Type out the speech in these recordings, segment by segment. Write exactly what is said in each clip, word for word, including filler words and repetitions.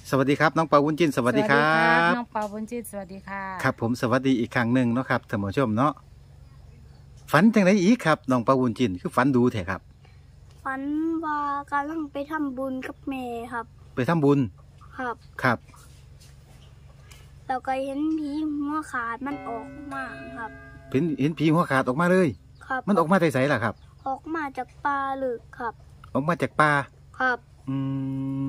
สวัสดีครับน้องเปาวุ้นจินสวัสดีครับน้องเปาบุญจิตสวัสดีค่ะครับผมสวัสดีอีกครั้งหนึ่งเนาะครับท่านผู้ชมเนาะฝันจังไดอีกครับน้องเปาวุ้นจินคือฝันดูแท้ครับฝันว่ากำลังไปทำบุญกับแม่ครับไปทำบุญครับครับแล้วก็เห็นผีหัวขาดมันออกมาครับเห็นเห็นผีหัวขาดออกมาเลยครับมันออกมาได้ไสล่ะครับออกมาจากป่าลึกครับออกมาจากป่าครับอืม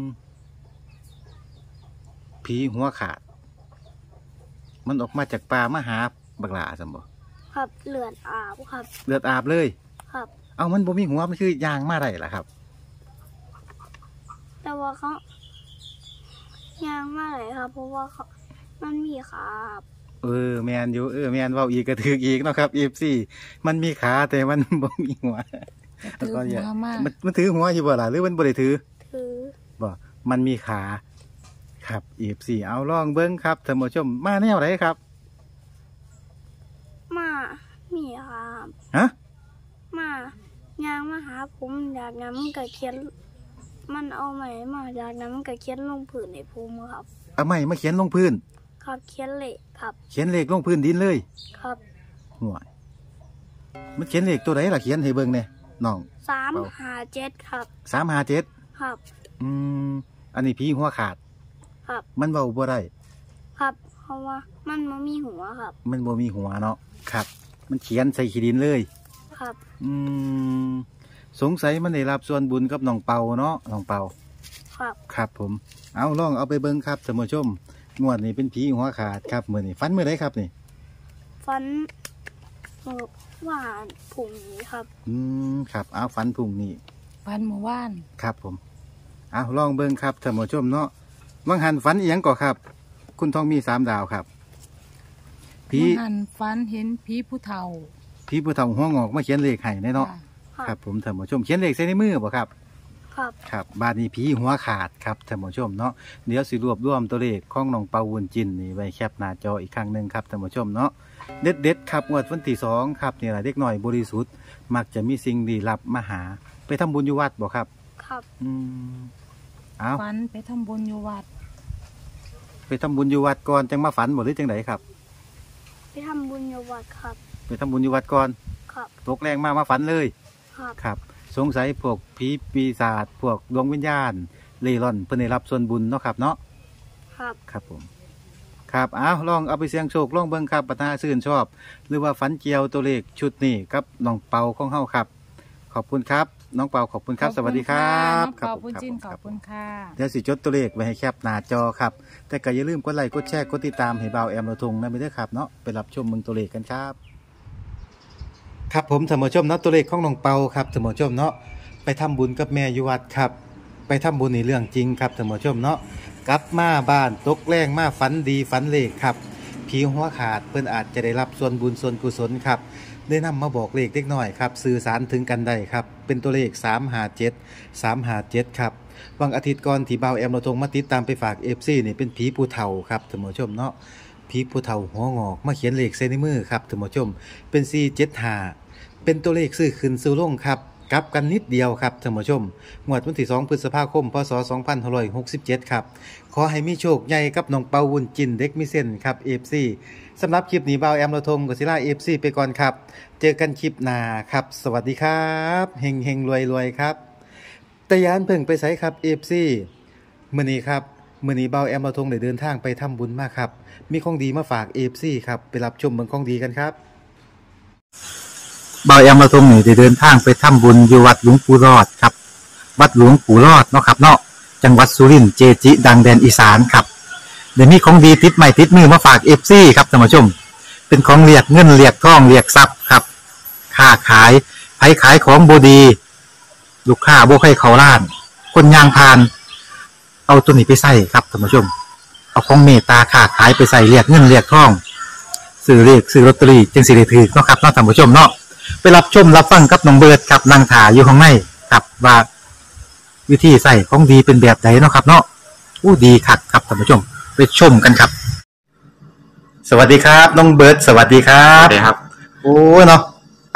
ผีหัวขาดมันออกมาจากป่ามาหาบักหลาซั่นบ่ครับเลือดอาบครับเลือดอาบเลยครับเอามันบ่มีหัวมันคือยางมาได้ล่ะครับแต่ว่าเขายางมาได้ครับเพราะว่าเขามันมีขาเออแมนอยู่เออแมนเว้าอีกก็ถูกอีกเนาะครับ เอฟ ซี มันมีขาแต่มันบ่มีหัวถือหัวมากมันมันถือหัวอยู่บ่ล่ะหรือมันบ่ได้ถือถือบ่มันมีขาครับ เอฟ ซี เอาลองเบิ่งครับท่านผู้ชมมาแนวไหนครับมามีครับฮะมายางมาหาผมอยากนั้นมันก็เขียนมันเอาไม้มาอยากนั้นมันก็เขียนลงพื้นให้ผมครับเอาไม้มาเขียนลงพื้นครับเขียนเลขครับเขียนเลขลงพื้นดินเลยครับห่วยมันเขียนเลขตัวไหนล่ะเขียนให้เบิ่งแน่น้องสามห้าเจ็ดครับสามห้าเจ็ดครับอืมอันนี้ผีหัวขาดครับมันเว้าบ่ได้ครับเพราะว่ามันบ่มีหัวครับมันบ่มีหัวเนาะครับมันเขียนใส่ขี้ดินเลยครับอืมสงสัยมันได้รับส่วนบุญกับน้องเปาเนาะน้องเปาครับครับผมเอาลองเอาไปเบิ่งครับท่านผู้ชมงวดนี้เป็นผีหัวขาดครับมื้อนี้ฝันมื้อใดครับนี่ฝันเมื่อวานพรุ่งนี้ครับอืมครับเอาฝันพรุ่งนี้ฝันเมื่อวานครับผมเอาลองเบิ่งครับท่านผู้ชมเนาะวังหันฝันอีหยังก่อครับคุณทองมีสามดาวครับผีวังหันฝันเห็นผีผู้เฒ่าผีผู้เฒ่าหัวงอกมาเขียนเลขให้แน่เนาะครับผมท่านผู้ชมเขียนเลขใส่ในมือบ่ครับครับครับบาดนี้ผีหัวขาดครับท่านผู้ชมเนาะเดี๋ยวสิรวบรวมตัวเลขของน้องเปาวุ้นจินนี่ไว้แคปหน้าจออีกครั้งหนึ่งครับท่านผู้ชมเนาะเด็ดเด็ดครับงวดวันที่สองครับนี่แหละเด็กหน่อยบริสุทธิ์มักจะมีสิ่งดีลับมาหาไปทำบุญอยู่วัดบ่ครับครับอืมเอาฝันไปทำบุญอยู่วัดไปทำบุญอยู่วัดก่อนจังมาฝันบ่หรือจังไดครับไปทำบุญอยู่วัดครับไปทำบุญอยู่วัดก่อนครับตกแรงมามาฝันเลยครับครับสงสัยพวกผีปีศาจพวกดวงวิญญาณเล่ร่อนเพื่อได้รับส่วนบุญเนาะครับเนาะครับครับผมครับอ้าวลองเอาไปเสี่ยงโชคลองเบิ่งครับปัญหาซื่นชอบหรือว่าฝันเกี่ยวตัวเลขชุดนี้กับน้องเปาของเฮาครับขอบคุณครับน้องเปาขอบคุณครับสวัสดีครับน้องเปาบุญจินขอบคุณค่ะเดี๋ยวสิจดตัวเลขไว้ให้แคปหน้าจอครับแต่ก็อย่าลืมกดไลค์กดแชร์กดติดตามให้บ่าวแอมเราทงนะไม่ได้ครับเนาะไปรับชมมึงตัวเลขกันครับครับผมท่านผู้ชมเนาะตัวเลขของน้องเปาครับท่านผู้ชมเนาะไปทำบุญกับแม่อยู่วัดครับไปทำบุญในเรื่องจริงครับท่านผู้ชมเนาะกลับมาบ้านตกแรงมาฝันดีฝันเลขครับผีหัวขาดเพิ่นอาจจะได้รับส่วนบุญส่วนกุศลครับได้นำมาบอกเลขเล็กน้อยครับสื่อสารถึงกันได้ครับเป็นตัวเลขสามห้าเจ็ด สามห้าเจ็ดครับวันอาทิตย์ก่อนที่บ่าวแอมเราทงมาติดตามไปฝาก เอฟ ซี นี่เป็นผีผู้เฒ่าครับท่านผู้ชมเนาะผีผู้เฒ่าหัวงอกมาเขียนเลขใส่ในมือครับท่านผู้ชมเป็นสี่เจ็ดห้าเป็นตัวเลขซื้อขึ้นซื้อลงครับกลับกันนิดเดียวครับท่านผู้ชมงวดวันที่สองพฤษภาคมพศสองพันห้าร้อยหกสิบเจ็ดครับขอให้มีโชคใหญ่กับน้องเปาวุ้นจินเด็กมีเส้นครับ เอฟ ซี สำหรับคลิปนี้บ่าวแอมเราทงกศิลา เอฟ ซี ไปก่อนครับเจอกันคลิปหน้าครับสวัสดีครับเฮงเฮงรวยรวยครับแต่ยานเพิ่งไปไสครับ เอฟ ซี มื้อนี้ครับมื้อนี้บ่าวแอมเราทงได้เดินทางไปทำบุญมาครับมีของดีมาฝาก เอฟ ซี ครับไปรับชมเบิ่งของดีกันครับบ่าวแอมเราทงนี่ได้เดินทางไปทำบุญอยู่วัดหลวงปู่รอดครับวัดหลวงปู่รอดเนาะครับเนาะจังหวัดสุรินทร์เจจิดังแดนอีสานครับเดี๋ยวมีของดีติดใหม่ติดมือมาฝาก เอฟ ซี ครับท่านผู้ชมเป็นของเรียกเงินเรียกทองเรียกทรัพย์ครับค้าขายไผขายของบ่ดีลูกค้าบ่ใครเข้าร้านคนยางพานเอาตัวนี้ไปใส่ครับท่านผู้ชมเอาของเมตตาค้าขายไปใส่เรียกเงินเรียกทองซื้อเลขซื้อลอตเตอรี่จึงสิได้ถือเนาะครับเนาะท่านผู้ชมเนาะไปรับชมรับฟังกับน้องเบิร์ดครับนางถาอยู่ข้างในครับว่าวิธีใส่ของดีเป็นแบบไหนเนาะครับเนาะอู้ดีคักครับท่านผู้ชมไปชมกันครับสวัสดีครับน้องเบิร์ดสวัสดีครับสวัสดีครับโอ้เนาะ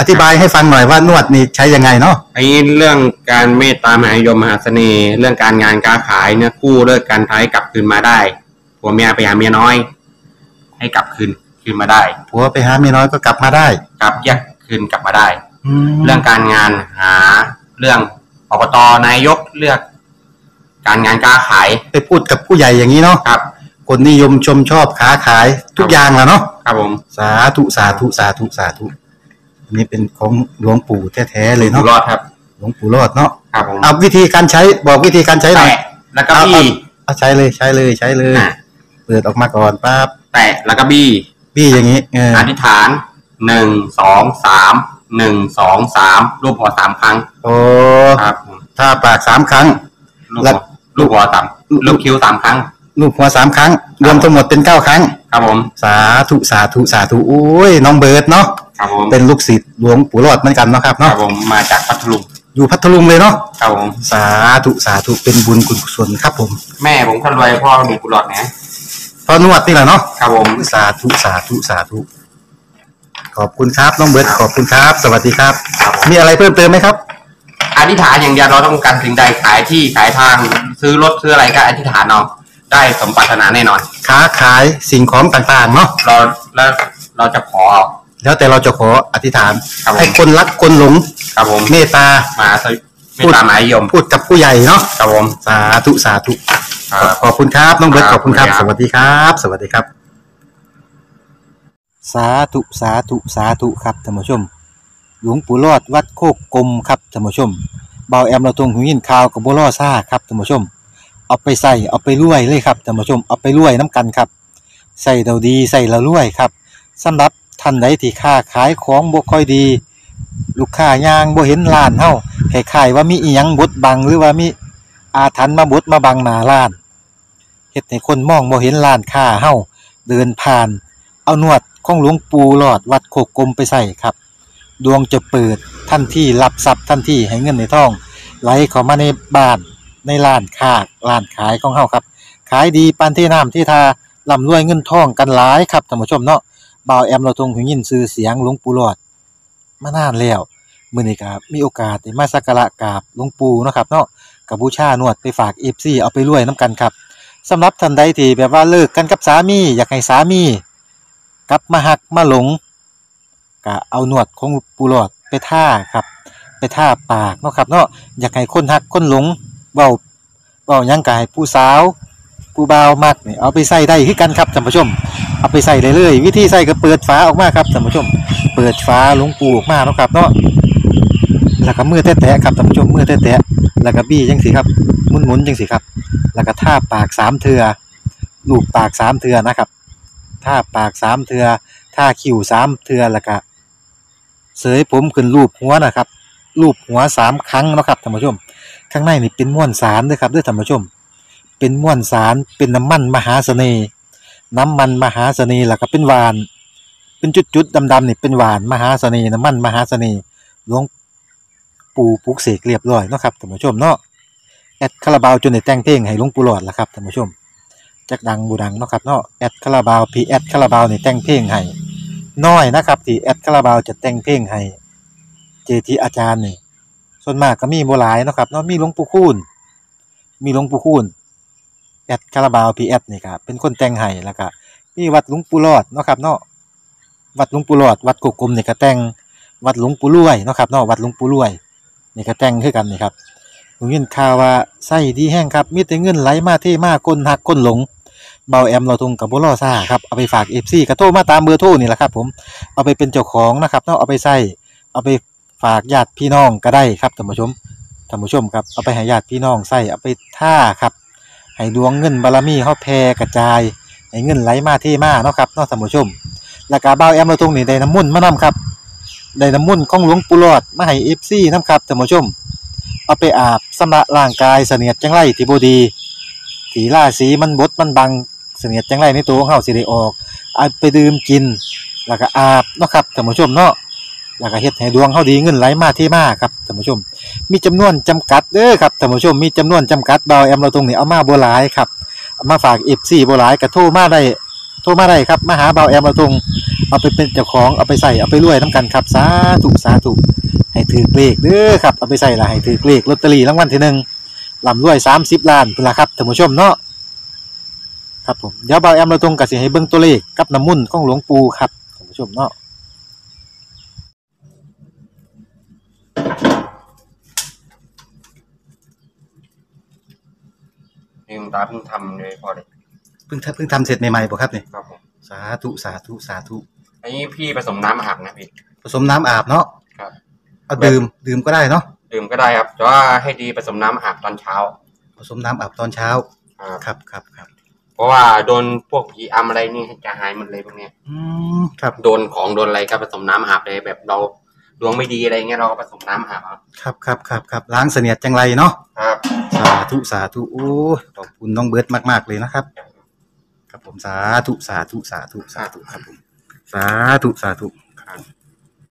อธิบายให้ฟังหน่อยว่านวดนี่ใช้ยังไงเนาะไอ้เรื่องการเมตตามหานิยมมหาเสน่ห์ เรื่องการงานการขายเนี่ยกู้เลิกการท้ายกลับคืนมาได้ผัวเมียไปหาเมียน้อย ให้กลับคืนคืนมาได้ผัวไปหาเมียน้อยก็กลับมาได้กลับแยกคืนกลับมาได้เรื่องการงานหาเรื่องอบตนายกเลือก การงานการขายไปพูดกับผู้ใหญ่อย่างนี้เนาะครับคนนิยมชมชอบค้าขายทุกอย่างแหละเนาะครับผมสาธุสาธุสาธุสาธุอันนี้เป็นของหลวงปู่แท้ๆเลยเนาะรอดครับหลวงปู่รอดเนาะครับผมเอาวิธีการใช้บอกวิธีการใช้หน่อยแล้วก็บี้เอาใช้เลยใช้เลยใช้เลยเปิดออกมาก่อนปั๊บแตะแล้วก็บี้บี้อย่างนี้อธิษฐานหนึ่งสองสามหนึ่งสองสามรูปหัวสามครั้งโอ้ครับถ้าปากสามครั้งแล้วลูกหัวสามลูกคิ้วสามครั้งลูกหัวสามครั้งรวมทั้งหมดเป็นเก้าครั้งครับผมสาธุสาธุสาธุโอ้ยน้องเบิร์ดเนาะครับผมเป็นลูกศิษย์หลวงปู่รอดเหมือนกันเนาะครับครัเนาะบผมมาจากพัทลุงอยู่พัทลุงเลยเนาะครับผมสาธุสาธุเป็นบุญกุศลครับผมแม่ผมคนรวยพ่อมีกุหลาบนะพ่อนวดนี่แหละเนาะครับผมสาธุสาธุสาธุขอบคุณครับน้องเบิร์ดขอบคุณครับสวัสดีครับมีอะไรเพิ่มเติมไหมครับอธิษฐานอย่างเดียวเราต้องการสิ่งใดขายที่ขายทางซื้อรถซื้ออะไรก็อธิษฐานเอาได้สมปรารถนาแน่นอนค้าขายสิ่งของต่างๆเนาะเราแล้วเราจะขอแล้วแต่เราจะขออธิษฐานให้คนรักคนหลงครับผมเมตตามาเมตตามหานิยมพูดกับผู้ใหญ่เนาะครับผมสาธุสาธุขอบคุณครับน้องเบิร์ตขอบคุณครับสวัสดีครับสวัสดีครับสาธุสาธุสาธุครับท่านผู้ชมหลวงปู่รอดวัดโคกกลมครับท่านผู้ชมเบาแอมเราตรงหูยินข่าวกับบัวล่อซ่าครับท่านผู้ชมเอาไปใส่เอาไปรวยเลยครับท่านผู้ชมเอาไปรวยน้ำกันครับใส่เราดีใส่เรารวยครับสำหรับท่านใดที่ค้าขายของบ่ค่อยดีลูกค้ายางบ่เห็นร้านเฮาคล้ายๆว่ามีอีหยังบดบังหรือว่ามีอาถรรพ์มาบดมาบังหน้าร้านเฮ็ดให้คนมองบ่เห็นร้านค้าเฮาเดินผ่านเอานวดของหลวงปู่หลอดวัดโคกกลมไปใส่ครับดวงจะเปิดทันทีรับทรัพย์ทันทีให้เงินในท้องไหลเข้ามาในบ้านในร้านค้าร้านขายของเฮาครับขายดีปานที่น้ำที่ทาร่ำรวยเงินทองกันหลายครับท่านผู้ชมเนาะบ่าวแอมเราทรงหูยินชื่อเสียงหลวงปู่หลอดมานานแล้วมื้อนี้ก็มีโอกาสได้มาสักการะกราบหลวงปู่เนาะครับเนาะก็บูชานวดไปฝาก เอฟ ซี เอาไปรวยนํกันครับสำหรับท่านใดที่แบบว่าเลิกกันกับสามีอยากให้สามีกลับมาหักมาหลงก็เอานวดของปู่หลอดไปท่าครับไปท่าปากเนาะครับเนาะอยากให้คนหักคนหลงเว้าเว้าหยังก็ให้ผู้สาวผู้บ่าวมักนี่เอาไปใส่ได้คือกันครับท่านผู้ชมเอาไปใส่ได้เลยวิธีใส่ก็เปิดฝาออกมาครับท่านผู้ชมเปิดฝาหลวงปู่ออกมาเนาะครับเนาะแล้วก็มือแตะๆครับท่านผู้ชมมือแตะๆแล้วก็บี้จังซี่ครับหมุนๆจังซี่ครับแล้วก็ท่าปากสามเทื่อลูบปากสามเทื่อนะครับท่าปากสามเทื่อท่าคิ้วสามเทื่อแล้วก็เสยผมขึ้นรูปหัวนะครับรูปหัวสามครั้งเนาะครับท่านผู้ชมข้างในนี่เป็นม้วนสารเด้อครับเด้อท่านผู้ชมเป็นม้วนสารเป็นน้ำมันมหาเสน่ห์น้ำมันมหาเสน่ห์แล้วก็เป็นหวานเป็นจุดๆดำๆนี่เป็นหวานมหาเสน่ห์น้ำมันมหาเสน่ห์หลวงปู่ปลุกเสกเรียบร้อยเนาะครับท่านผู้ชมเนาะแอดคาราบาวจนได้แต่งเพลงให้หลวงปู่หลอดล่ะครับท่านผู้ชมจักดังบูดังเนาะครับเนาะแอดคาราบาวพีแอดคาราบาวนี่แต่งเพลงให้น้อยนะครับที่แอดคาราบาวจะแต่งเพลงให้เจทีอาจารย์นี่ส่วนมากก็มีบ่หลายเนาะครับเนาะมีหลวงปู่คูณมีหลวงปู่คูณแอดคาราบาวพีแอดนี่ครับเป็นคนแต่งให้แล้วก็มีวัดหลวงปู่หลอดเนาะครับเนาะวัดหลวงปู่หลอดวัดโคกกลมนี่ก็แต่งวัดหลวงปู่รวยเนาะครับเนาะวัดหลวงปู่รวยนี่ก็แต่งคือกันนี่ครับผมยินข่าวว่าไส้ดีแห้งครับมีแต่เงินไหลมาเทมาคนหักคนหลงเบาแอมเราทงกับบ่ล่อซ่าครับเอาไปฝาก เอฟ ซี ก็โทรมาตามเบอร์โทรนี่แหละครับผมเอาไปเป็นเจ้าของนะครับเนาะเอาไปใส่เอาไปฝากญาติพี่น้องก็ได้ครับท่านผู้ชมท่านผู้ชมครับเอาไปให้ญาติพี่น้องใส่เอาไปท่าครับให้ดวงเงินบารมีเฮาแผ่กระจายให้เงินไหลมาเทมาเนาะครับเนาะท่านผู้ชมแล้วก็เบาแอมเราทงนี่ได้น้ำมนต์มานํครับได้น้ำมนต์ของหลวงปู่หลอดมาให้ เอฟ ซี นำครับท่านผู้ชมเอาไปอาบชำระร่างกายเสนียดจังไรที่บ่ดีที่ราศีมันบดมันบังเสนียดจังไรในตัวของเฮาสิได้ออกเอาไปดื่มกินแล้วก็อาบเนาะครับท่านผู้ชมเนาะแล้วก็เฮ็ดให้ดวงเฮาดีเงินไหลมาเทมาครับท่านผู้ชมมีจำนวนจำกัดเด้อครับท่านผู้ชมมีจำนวนจำกัดเบาแอมเราตรงนี้เอามาบ่หลายครับเอามาฝาก เอฟ ซี บ่หลายก็โทรมาได้โทรมาได้ครับมาหาเบาแอมเราตรงเอาไปเป็นเจ้าของเอาไปใส่เอาไปรวยน้ำกันครับสาธุสาธุให้ถือเลขเด้อครับเอาไปใส่ละให้ถือเลขลอตเตอรี่รางวัลที่หนึ่งลำรวยสามสิบล้านพุ่นละครับท่านผู้ชมเนาะครับผมเดี๋ยวเบาแอมเราตรงกับสิให้เบิ่งตัวเลขกับน้ำมุ่นต์ของหลวงปู่ครับท่านผู้ชมเนาะนี่คุณตาเพิ่งทำเลยพอเลยเพิ่งทำเพิ่งทำเสร็จใหม่ๆบ่ครับเนี่ยครับผมสาธุสาธุสาธุอันนี้พี่ผสมน้ำอาบนะพี่ผสมน้ำอาบเนาะครับเอาดื่มดื่มก็ได้เนาะดื่มก็ได้ครับแต่ว่าให้ดีผสมน้ำอาบตอนเช้าผสมน้ำอาบตอนเช้าครับครับครับครับเพราะว่าโดนพวกผีอำอะไรนี่จะหายหมดเลยพวกเนี้ยอืมครับโดนของโดนอะไรก็ผสมน้ำอาบเลยแบบเราดวงไม่ดีอะไรเงี้ยเราก็ผสมน้ำอาบครับครับครับครับครับล้างเสนียดจังไรเนาะครับสาธุสาธุโอ้ยขอบคุณน้องเบิร์ตมากๆเลยนะครับครับผมสาธุสาธุสาธุสาธุครับผมสาธุสาธุครับ